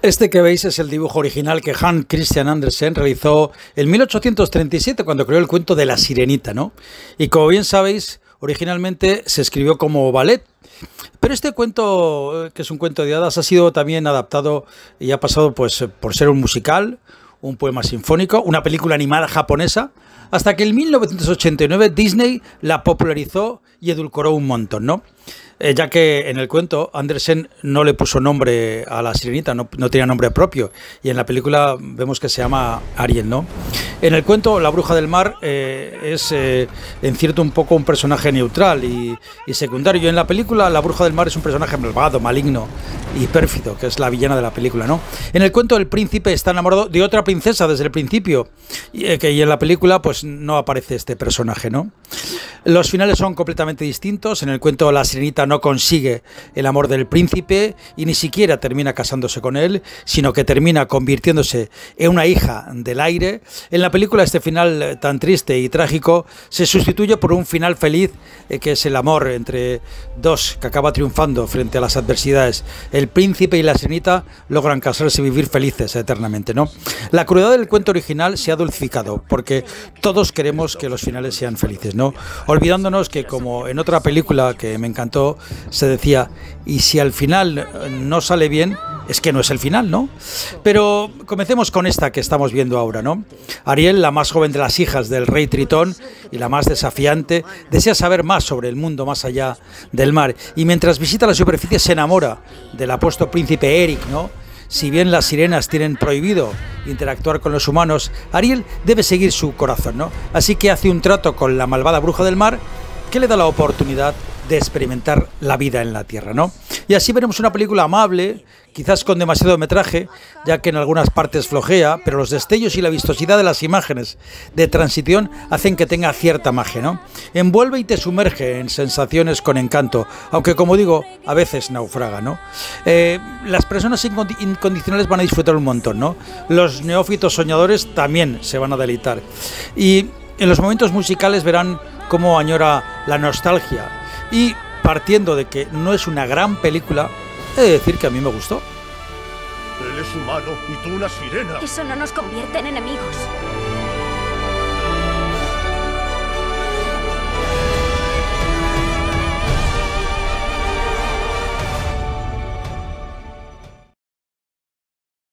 Este que veis es el dibujo original que Hans Christian Andersen realizó en 1837 cuando creó el cuento de La Sirenita, ¿no? Y como bien sabéis, originalmente se escribió como ballet. Pero este cuento, que es un cuento de hadas, ha sido también adaptado y ha pasado pues por ser un musical, un poema sinfónico, una película animada japonesa, hasta que en 1989 Disney la popularizó y edulcoró un montón, ¿no? Ya que en el cuento Andersen no le puso nombre a la sirenita, no tenía nombre propio, y en la película vemos que se llama Ariel, ¿no? En el cuento la bruja del mar es en cierto un poco un personaje neutral y secundario, y en la película la bruja del mar es un personaje malvado, maligno y pérfido, que es la villana de la película, ¿no? En el cuento el príncipe está enamorado de otra princesa desde el principio, y en la película pues no aparece este personaje, ¿no? Los finales son completamente distintos. En el cuento la sirenita no consigue el amor del príncipe y ni siquiera termina casándose con él, sino que termina convirtiéndose en una hija del aire. En la película este final tan triste y trágico se sustituye por un final feliz, que es el amor entre dos que acaba triunfando frente a las adversidades. El príncipe y la sirenita logran casarse y vivir felices eternamente, ¿no? La crueldad del cuento original se ha dulcificado porque todos queremos que los finales sean felices, ¿no? Olvidándonos que, como en otra película que me encantó, se decía, y si al final no sale bien, es que no es el final, ¿no? Pero comencemos con esta que estamos viendo ahora, ¿no? Ariel, la más joven de las hijas del rey Tritón y la más desafiante, desea saber más sobre el mundo más allá del mar, y mientras visita la superficie se enamora del apuesto príncipe Eric, ¿no? Si bien las sirenas tienen prohibido interactuar con los humanos, Ariel debe seguir su corazón, ¿no? Así que hace un trato con la malvada bruja del mar que le da la oportunidad de experimentar la vida en la tierra, ¿no? Y así veremos una película amable, quizás con demasiado metraje, ya que en algunas partes flojea, pero los destellos y la vistosidad de las imágenes de transición hacen que tenga cierta magia, ¿no? Envuelve y te sumerge en sensaciones con encanto, aunque, como digo, a veces naufraga, ¿no? Las personas incondicionales van a disfrutar un montón, ¿no? Los neófitos soñadores también se van a deleitar. Y en los momentos musicales verán cómo añora la nostalgia. Y partiendo de que no es una gran película, he de decir que a mí me gustó. Él es humano y tú una sirena. Eso no nos convierte en enemigos.